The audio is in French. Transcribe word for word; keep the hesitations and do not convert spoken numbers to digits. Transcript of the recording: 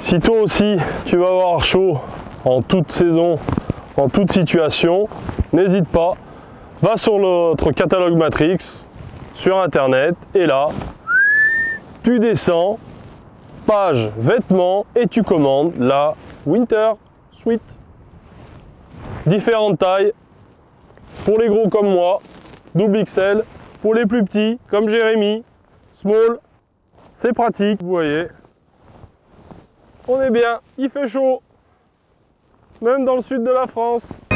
Si toi aussi tu vas avoir chaud en toute saison, en toute situation, n'hésite pas, va sur notre catalogue Matrix sur internet et là tu descends, page vêtements et tu commandes la Winter Sweat. Différentes tailles, pour les gros comme moi, double X L, pour les plus petits comme Jérémy, small, c'est pratique, vous voyez. On est bien, il fait chaud, même dans le sud de la France.